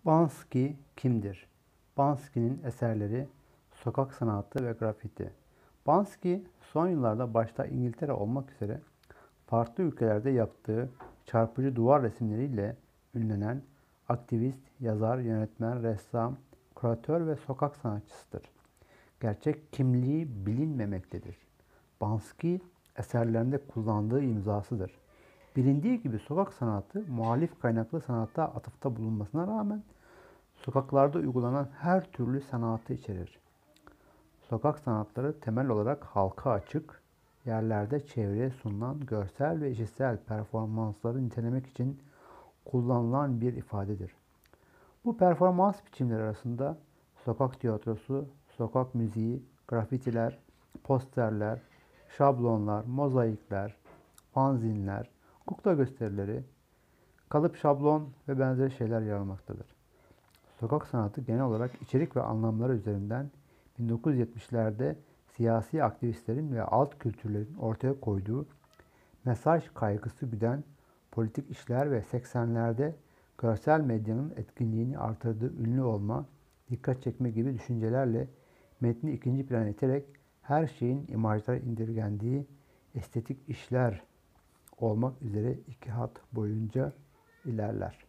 Banksy kimdir? Bansky'nin eserleri, sokak sanatı ve grafiti. Banksy, son yıllarda başta İngiltere olmak üzere farklı ülkelerde yaptığı çarpıcı duvar resimleriyle ünlenen aktivist, yazar, yönetmen, ressam, küratör ve sokak sanatçısıdır. Gerçek kimliği bilinmemektedir. Banksy, eserlerinde kullandığı imzasıdır. Bilindiği gibi sokak sanatı, muhalif kaynaklı sanatta atıfta bulunmasına rağmen sokaklarda uygulanan her türlü sanatı içerir. Sokak sanatları temel olarak halka açık, yerlerde çevreye sunulan görsel ve işitsel performansları nitelemek için kullanılan bir ifadedir. Bu performans biçimleri arasında sokak tiyatrosu, sokak müziği, grafitiler, posterler, şablonlar, mozaikler, fanzinler, kukla gösterileri, kalıp şablon ve benzeri şeyler yer almaktadır. Sokak sanatı genel olarak içerik ve anlamları üzerinden 1970'lerde siyasi aktivistlerin ve alt kültürlerin ortaya koyduğu mesaj kaygısı güden politik işler ve 80'lerde görsel medyanın etkinliğini artırdığı ünlü olma, dikkat çekme gibi düşüncelerle metni ikinci plana iterek her şeyin imajlara indirgendiği estetik işler olmak üzere iki hat boyunca ilerler.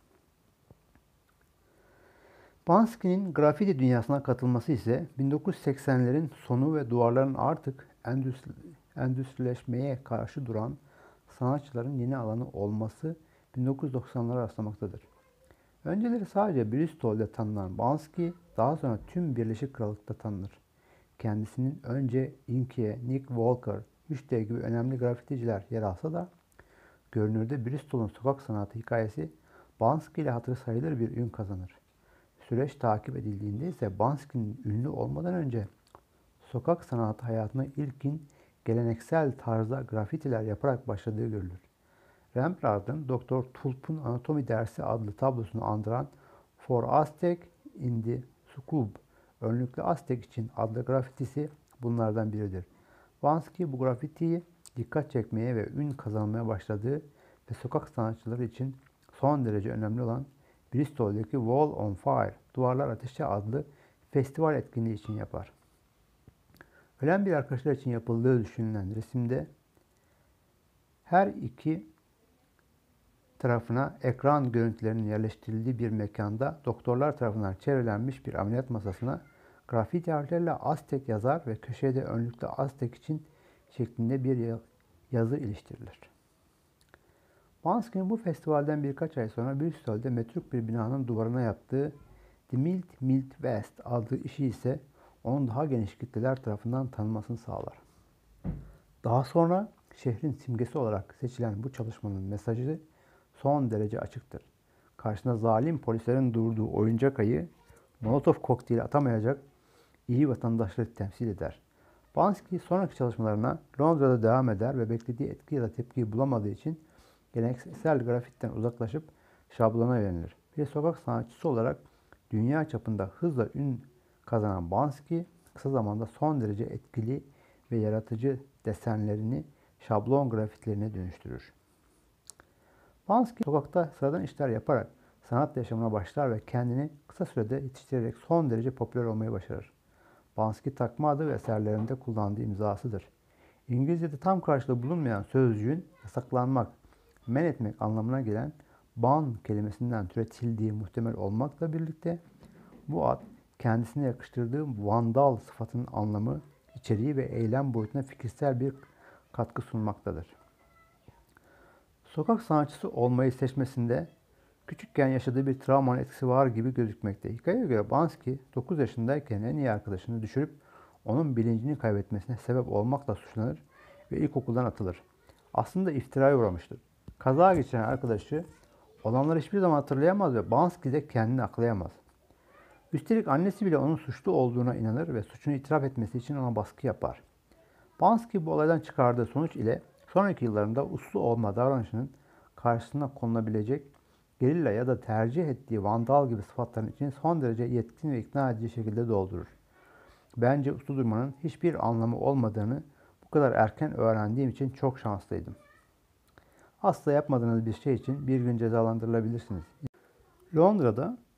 Bansky'nin grafiti dünyasına katılması ise 1980'lerin sonu ve duvarların artık endüstrileşmeye karşı duran sanatçıların yeni alanı olması 1990'lara rastlamaktadır. Önceleri sadece Bristol'de tanınan Bansky, daha sonra tüm Birleşik Krallık'ta tanınır. Kendisinin önce Inkie, Nick Walker, 3D gibi önemli grafiticiler yer alsa da görünürde Bristol'un sokak sanatı hikayesi Bansky ile hatırı sayılır bir ün kazanır. Süreç takip edildiğinde ise Bansky'nin ünlü olmadan önce sokak sanatı hayatına ilkin geleneksel tarzda grafitiler yaparak başladığı görülür. Rembrandt'ın Doktor Tulp'un Anatomi Dersi adlı tablosunu andıran For Aztec in the Scrub, önlüklü Aztek için adlı grafitisi bunlardan biridir. Bansky bu grafitiyi dikkat çekmeye ve ün kazanmaya başladığı ve sokak sanatçıları için son derece önemli olan Bristol'deki Wall on Fire, Duvarlar Ateşe adlı festival etkinliği için yapar. Ölen bir arkadaşlar için yapıldığı düşünülen resimde her iki tarafına ekran görüntülerinin yerleştirildiği bir mekanda doktorlar tarafından çevrelenmiş bir ameliyat masasına grafiti harflerle Aztek yazar ve köşede önlüklü Aztek için şeklinde bir yazı iliştirilir. Bansky'nin bu festivalden birkaç ay sonra Bristol'de metruk bir binanın duvarına yaptığı The Milt West adlı işi ise onun daha geniş kitleler tarafından tanınmasını sağlar. Daha sonra şehrin simgesi olarak seçilen bu çalışmanın mesajı son derece açıktır. Karşısında zalim polislerin durduğu oyuncak ayı, Molotov kokteyli atamayacak iyi vatandaşları temsil eder. Bansky sonraki çalışmalarına Londra'da devam eder ve beklediği etki ya da tepkiyi bulamadığı için geleneksel grafitten uzaklaşıp şablona yönelir. Bir sokak sanatçısı olarak dünya çapında hızla ün kazanan Bansky, kısa zamanda son derece etkili ve yaratıcı desenlerini şablon grafitlerine dönüştürür. Bansky, sokakta sıradan işler yaparak sanat yaşamına başlar ve kendini kısa sürede yetiştirerek son derece popüler olmayı başarır. Bansky takma adı ve eserlerinde kullandığı imzasıdır. İngilizce'de tam karşılığı bulunmayan sözcüğün yasaklanmak, men etmek anlamına gelen ban kelimesinden türetildiği muhtemel olmakla birlikte bu ad kendisine yakıştırdığı vandal sıfatının anlamı, içeriği ve eylem boyutuna fikirsel bir katkı sunmaktadır. Sokak sanatçısı olmayı seçmesinde küçükken yaşadığı bir travmanın etkisi var gibi gözükmekte. Hikayeye göre Bansky 9 yaşındayken en iyi arkadaşını düşürüp onun bilincini kaybetmesine sebep olmakla suçlanır ve ilkokuldan atılır. Aslında iftiraya uğramıştır. Kaza geçiren arkadaşı olanları hiçbir zaman hatırlayamaz ve Bansky de kendini aklayamaz. Üstelik annesi bile onun suçlu olduğuna inanır ve suçunu itiraf etmesi için ona baskı yapar. Bansky bu olaydan çıkardığı sonuç ile sonraki yıllarında uslu olma davranışının karşısına konulabilecek gerilla ya da tercih ettiği vandal gibi sıfatların için son derece yetkin ve ikna edici şekilde doldurur. Bence uslu durmanın hiçbir anlamı olmadığını bu kadar erken öğrendiğim için çok şanslıydım. Asla yapmadığınız bir şey için bir gün cezalandırılabilirsiniz. Londra'da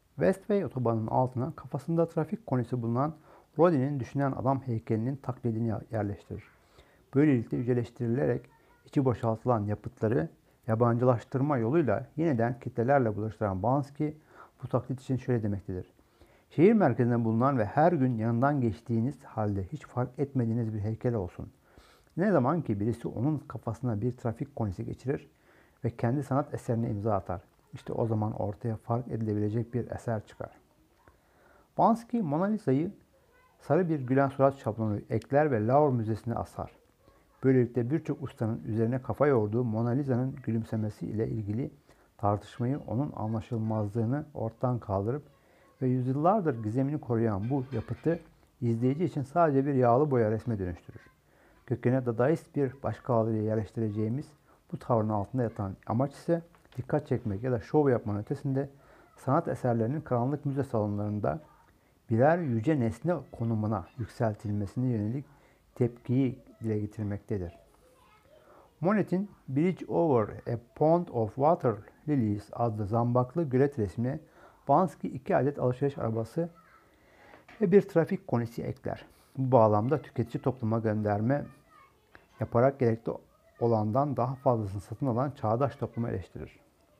Westway otobanının altına kafasında trafik konisi bulunan Rodin'in düşünen adam heykelinin taklidini yerleştirir. Böylelikle yüceleştirilerek içi boşaltılan yapıtları yabancılaştırma yoluyla yeniden kitlelerle buluşturan Banksy bu taklit için şöyle demektedir. Şehir merkezinde bulunan ve her gün yanından geçtiğiniz halde hiç fark etmediğiniz bir heykel olsun. Ne zaman ki birisi onun kafasına bir trafik konisi geçirir ve kendi sanat eserine imza atar. İşte o zaman ortaya fark edilebilecek bir eser çıkar. Banksy, Mona Lisa'yı sarı bir gülen surat şablonu ekler ve Louvre Müzesi'ne asar. Böylelikle birçok ustanın üzerine kafa yorduğu Mona Lisa'nın gülümsemesi ile ilgili tartışmayı, onun anlaşılmazlığını ortadan kaldırıp ve yüzyıllardır gizemini koruyan bu yapıtı izleyici için sadece bir yağlı boya resme dönüştürür. Kökene dadaist bir başkaldırıya yerleştireceğimiz bu tavrın altında yatan amaç ise dikkat çekmek ya da şov yapmanın ötesinde sanat eserlerinin karanlık müze salonlarında birer yüce nesne konumuna yükseltilmesine yönelik tepkiyi dile getirmektedir. Monet'in Bridge Over a Pond of Water Lilies adlı zambaklı gölet resmine Banksy 2 adet alışveriş arabası ve bir trafik konisi ekler. Bu bağlamda tüketici topluma gönderme yaparak gerekli olandan daha fazlasını satın alan çağdaş toplumu eleştirir.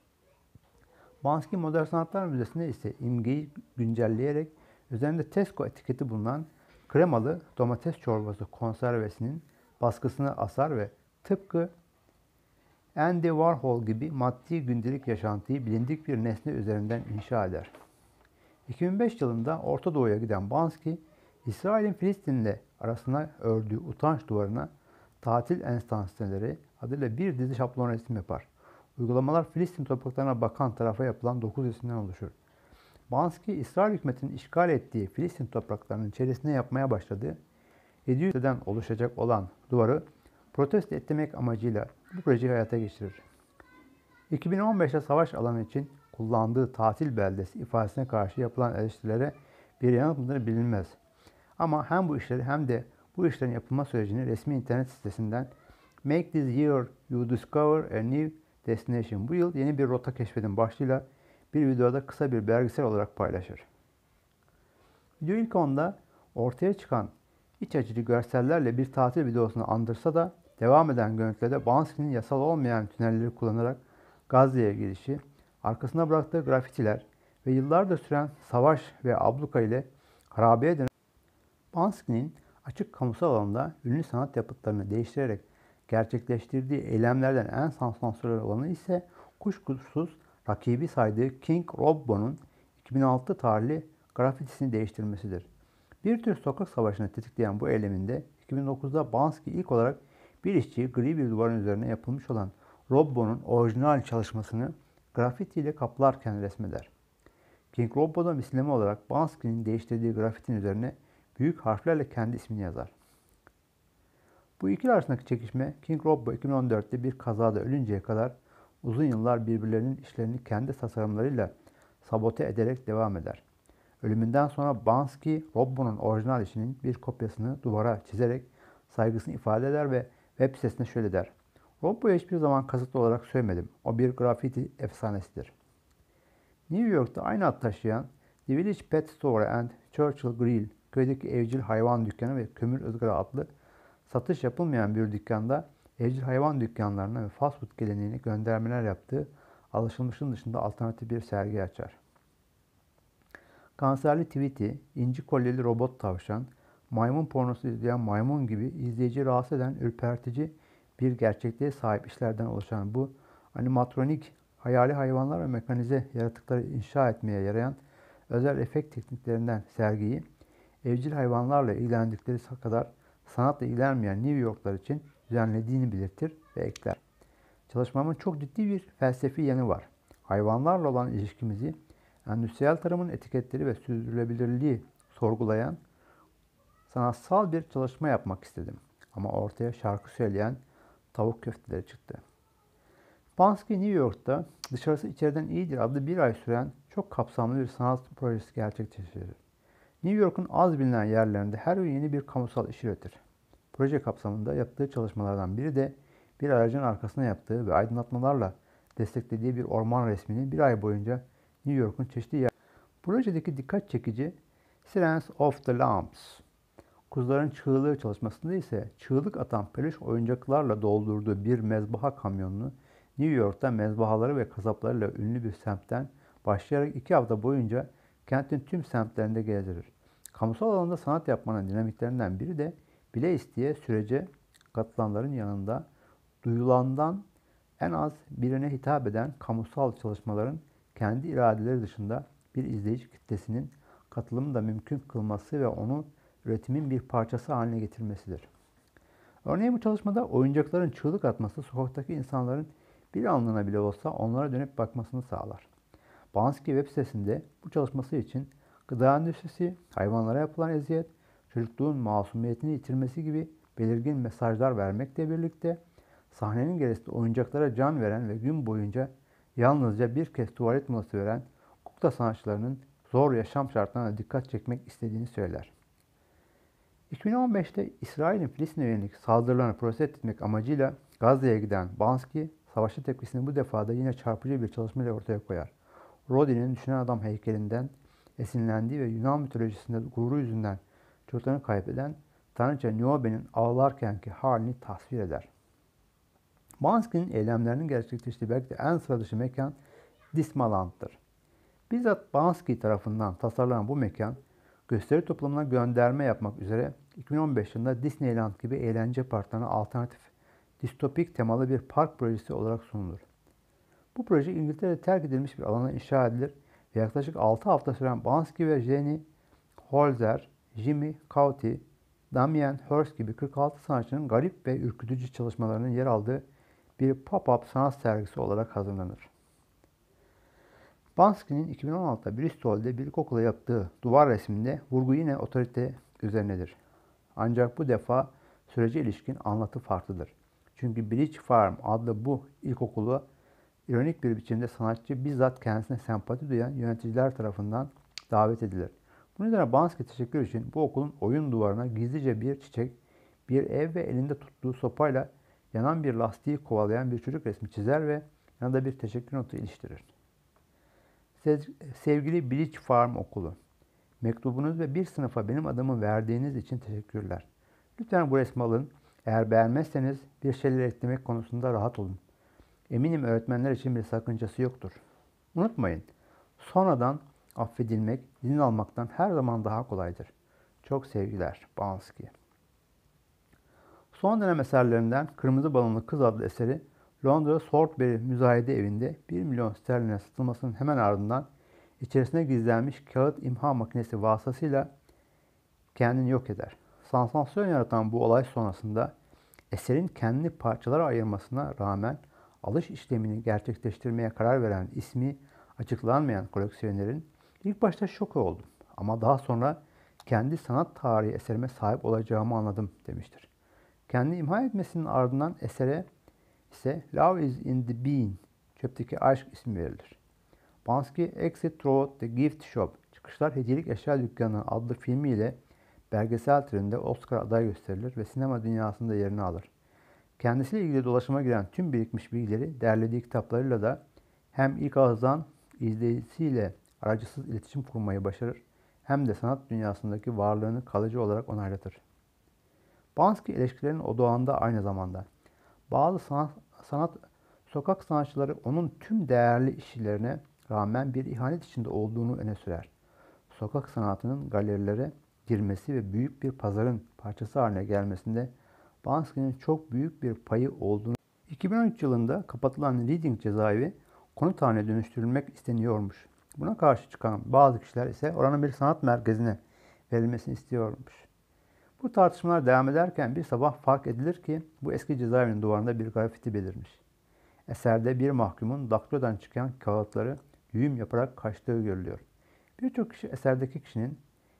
Banksy Modern Sanatlar Müzesi'nde ise imgeyi güncelleyerek üzerinde Tesco etiketi bulunan kremalı domates çorbası konservesinin baskısını asar ve tıpkı Andy Warhol gibi maddi gündelik yaşantıyı bilindik bir nesne üzerinden inşa eder. 2005 yılında Orta Doğu'ya giden Banksy, İsrail'in Filistin'le arasına ördüğü utanç duvarına tatil enstansiyeleri adıyla bir dizi şablon resim yapar. Uygulamalar Filistin topraklarına bakan tarafa yapılan 9 resimden oluşur. Banksy, İsrail hükümetinin işgal ettiği Filistin topraklarının içerisine yapmaya başladığı 700'den oluşacak olan duvarı protesto etmek amacıyla bu projeyi hayata geçirir. 2015'te savaş alanı için kullandığı tatil beldesi ifadesine karşı yapılan eleştirilere bir yanıt mıdır bilinmez. Ama hem bu işleri hem de bu işlerin yapılma sürecini resmi internet sitesinden Make this year you discover a new destination. Bu yıl yeni bir rota keşfedin başlığıyla bir videoda kısa bir belgesel olarak paylaşır. Video ilk onda ortaya çıkan iç açıcı görsellerle bir tatil videosunu andırsa da devam eden görüntülerde Bansky'nin yasal olmayan tünelleri kullanarak Gazze'ye girişi, arkasına bıraktığı grafitiler ve yıllardır süren savaş ve abluka ile harabeye dönen Bansky'nin açık kamusal alanda ünlü sanat yapıtlarını değiştirerek gerçekleştirdiği eylemlerden en sansasyonel olanı ise kuşkusuz rakibi saydığı King Robbo'nun 2006 tarihli grafitisini değiştirmesidir. Bir tür sokak savaşını tetikleyen bu eyleminde 2009'da Banksy ilk olarak bir işçi gri bir duvarın üzerine yapılmış olan Robbo'nun orijinal çalışmasını grafiti ile kaplarken resmeder. King Robbo'da misilleme olarak Bansky'nin değiştirdiği grafitinin üzerine büyük harflerle kendi ismini yazar. Bu ikili arasındaki çekişme King Robbo 2014'te bir kazada ölünceye kadar uzun yıllar birbirlerinin işlerini kendi tasarımlarıyla sabote ederek devam eder. Ölümünden sonra Banksy, Robbo'nun orijinal işinin bir kopyasını duvara çizerek saygısını ifade eder ve web sitesinde şöyle der. Robbo'ya hiçbir zaman kasıtlı olarak söylemedim. O bir grafiti efsanesidir. New York'ta aynı ad taşıyan The Village Pet Store and Churchill Grill, köydeki evcil hayvan dükkanı ve kömür ızgara adlı satış yapılmayan bir dükkanda evcil hayvan dükkanlarına ve fast food geleneğine göndermeler yaptığı alışılmışın dışında alternatif bir sergi açar. Kanserli Tweety, inci kolyeli robot tavşan, maymun pornosu izleyen maymun gibi izleyici rahatsız eden ürpertici bir gerçekliğe sahip işlerden oluşan bu animatronik, hayali hayvanlar ve mekanize yaratıkları inşa etmeye yarayan özel efekt tekniklerinden sergiyi, evcil hayvanlarla ilgilendikleri kadar sanatla ilgilenmeyen New Yorklar için düzenlediğini belirtir ve ekler. Çalışmamın çok ciddi bir felsefi yanı var. Hayvanlarla olan ilişkimizi endüstriyel tarımın etiketleri ve sürdürülebilirliği sorgulayan sanatsal bir çalışma yapmak istedim. Ama ortaya şarkı söyleyen tavuk köfteleri çıktı. Banksy New York'ta Dışarısı İçeriden İyidir adlı bir ay süren çok kapsamlı bir sanat projesi gerçekleştirir. New York'un az bilinen yerlerinde her gün yeni bir kamusal iş üretir. Proje kapsamında yaptığı çalışmalardan biri de bir aracın arkasına yaptığı ve aydınlatmalarla desteklediği bir orman resmini bir ay boyunca New York'un çeşitli yer. Projedeki dikkat çekici Silence of the Lambs, kuzuların çığlığı çalışmasında ise çığlık atan peluş oyuncaklarla doldurduğu bir mezbaha kamyonunu New York'ta mezbahaları ve kasaplarıyla ünlü bir semtten başlayarak 2 hafta boyunca kentin tüm semtlerinde gezdirir. Kamusal alanda sanat yapmanın dinamiklerinden biri de bile isteye sürece katılanların yanında duyulandan en az birine hitap eden kamusal çalışmaların kendi iradeleri dışında bir izleyici kitlesinin katılımını da mümkün kılması ve onu üretimin bir parçası haline getirmesidir. Örneğin bu çalışmada oyuncakların çığlık atması sokaktaki insanların bir anlığına bile olsa onlara dönüp bakmasını sağlar. Bansky web sitesinde bu çalışması için gıda endüstrisi, hayvanlara yapılan eziyet, çocukluğun masumiyetini yitirmesi gibi belirgin mesajlar vermekle birlikte sahnenin gerisinde oyuncaklara can veren ve gün boyunca yalnızca bir kez tuvalet molası veren kukla sanatçılarının zor yaşam şartlarına dikkat çekmek istediğini söyler. 2015'te İsrail'in Filistin'e yönelik saldırılarını protesto etmek amacıyla Gazze'ye giden Bansky, savaşa tepkisini bu defa da yine çarpıcı bir çalışmayla ortaya koyar. Rodin'in Düşünen Adam heykelinden esinlendiği ve Yunan mitolojisinde gururu yüzünden çocuklarını kaybeden tanrıça Niobe'nin ağlarkenki halini tasvir eder. Bansky'nin eylemlerinin gerçekleştiği belki de en sıra dışı mekan Dismaland'dır. Bizzat Bansky tarafından tasarlanan bu mekan, gösteri toplumuna gönderme yapmak üzere 2015 yılında Disneyland gibi eğlence parklarına alternatif, distopik temalı bir park projesi olarak sunulur. Bu proje İngiltere'de terk edilmiş bir alana inşa edilir ve yaklaşık 6 hafta süren Bansky ve Jenny Holzer, Jimmy Cauty, Damien Hirst gibi 46 sanatçının garip ve ürkütücü çalışmalarının yer aldığı bir pop-up sanat sergisi olarak hazırlanır. Bansky'nin 2016'da Bristol'de bir ilkokula yaptığı duvar resminde vurgu yine otorite üzerinedir. Ancak bu defa sürece ilişkin anlatı farklıdır. Çünkü Bridge Farm adlı bu ilkokulu ironik bir biçimde sanatçı bizzat kendisine sempati duyan yöneticiler tarafından davet edilir. Bu nedenle Bansky teşekkür için bu okulun oyun duvarına gizlice bir çiçek, bir ev ve elinde tuttuğu sopayla yanan bir lastiği kovalayan bir çocuk resmi çizer ve yanında bir teşekkür notu iliştirir. Sevgili Bridge Farm Okulu, mektubunuz ve bir sınıfa benim adımı verdiğiniz için teşekkürler. Lütfen bu resmi alın. Eğer beğenmezseniz bir şeyler eklemek konusunda rahat olun. Eminim öğretmenler için bir sakıncası yoktur. Unutmayın, sonradan affedilmek, izin almaktan her zaman daha kolaydır. Çok sevgiler, Bansky. Son dönem eserlerinden Kırmızı Balonlu Kız adlı eseri Londra Salisbury Müzayede Evi'nde 1 milyon sterline satılmasının hemen ardından içerisine gizlenmiş kağıt imha makinesi vasıtasıyla kendini yok eder. Sansasyon yaratan bu olay sonrasında eserin kendini parçalara ayırmasına rağmen alış işlemini gerçekleştirmeye karar veren ismi açıklanmayan koleksiyonerin ilk başta şok oldum ama daha sonra kendi sanat tarihi eserime sahip olacağımı anladım demiştir. Kendi imha etmesinin ardından esere ise Love is in the Bean, çöpteki aşk ismi verilir. Bansky, Exit Through the Gift Shop, Çıkışlar Hediyelik Eşya Dükkanı adlı filmiyle belgesel türünde Oscar aday gösterilir ve sinema dünyasında yerini alır. Kendisiyle ilgili dolaşıma giren tüm birikmiş bilgileri derlediği kitaplarıyla da hem ilk ağızdan izleyicisiyle aracısız iletişim kurmayı başarır hem de sanat dünyasındaki varlığını kalıcı olarak onaylatır. Bansky eleştirilerinin odağında aynı zamanda. Bazı sokak sanatçıları onun tüm değerli işlerine rağmen bir ihanet içinde olduğunu öne sürer. Sokak sanatının galerilere girmesi ve büyük bir pazarın parçası haline gelmesinde Bansky'nin çok büyük bir payı olduğunu 2013 yılında kapatılan Reading cezaevi konut haline dönüştürülmek isteniyormuş. Buna karşı çıkan bazı kişiler ise oranın bir sanat merkezine verilmesini istiyormuş. Bu tartışmalar devam ederken bir sabah fark edilir ki bu eski cezaevinin duvarında bir grafiti belirmiş. Eserde bir mahkumun daktilodan çıkan kağıtları düğüm yaparak kaçtığı görülüyor. Birçok kişi eserdeki kişinin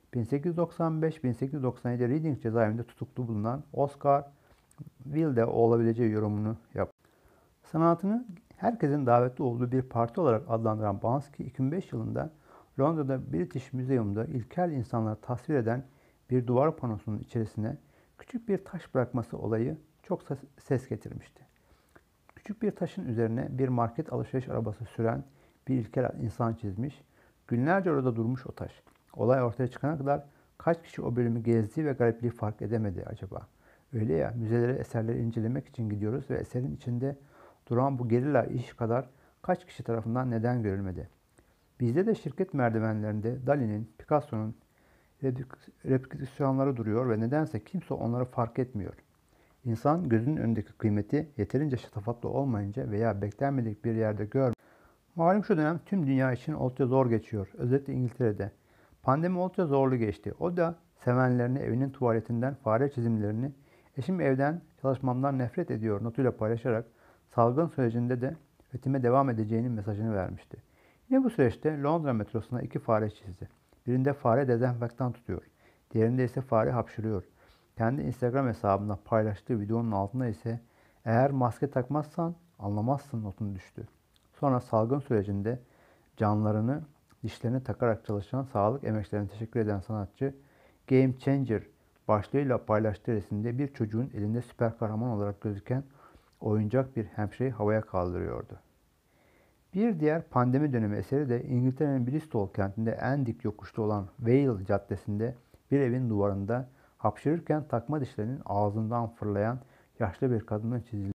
1895-1897 Reading cezaevinde tutuklu bulunan Oscar Wilde olabileceği yorumunu yaptı. Sanatını herkesin davetli olduğu bir parti olarak adlandıran Bansky 2005 yılında Londra'da British Museum'da ilkel insanları tasvir eden bir duvar panosunun içerisine küçük bir taş bırakması olayı çok ses getirmişti. Küçük bir taşın üzerine bir market alışveriş arabası süren bir ilkel insan çizmiş, Günlerce orada durmuş o taş. Olay ortaya çıkana kadar kaç kişi o bölümü gezdi ve garipliği fark edemedi acaba? Öyle ya, müzelere eserleri incelemek için gidiyoruz ve eserin içinde duran bu gerilla iş kadar kaç kişi tarafından neden görülmedi? Bizde de şirket merdivenlerinde Dali'nin, Picasso'nun reprodüksiyonları duruyor ve nedense kimse onları fark etmiyor. İnsan gözünün önündeki kıymeti yeterince şatafatlı olmayınca veya beklenmedik bir yerde görmüyor. Malum şu dönem tüm dünya için oldukça zor geçiyor. Özellikle İngiltere'de. Pandemi oldukça zorlu geçti. O da sevenlerini evinin tuvaletinden fare çizimlerini eşim evden çalışmamdan nefret ediyor notuyla paylaşarak salgın sürecinde de üretime devam edeceğinin mesajını vermişti. Yine bu süreçte Londra metrosuna 2 fare çizdi. Birinde fare dezenfektan tutuyor. Diğerinde ise fare hapşırıyor. Kendi Instagram hesabında paylaştığı videonun altına ise eğer maske takmazsan anlamazsın notunu düştü. Sonra salgın sürecinde canlarını dişlerine takarak çalışan sağlık emekçilerine teşekkür eden sanatçı Game Changer başlığıyla paylaştığı resimde bir çocuğun elinde süper kahraman olarak gözüken oyuncak bir hemşireyi havaya kaldırıyordu. Bir diğer pandemi dönemi eseri de İngiltere'nin Bristol kentinde en dik yokuşta olan Wales Caddesi'nde bir evin duvarında hapşırırken takma dişlerinin ağzından fırlayan yaşlı bir kadının çizildiği.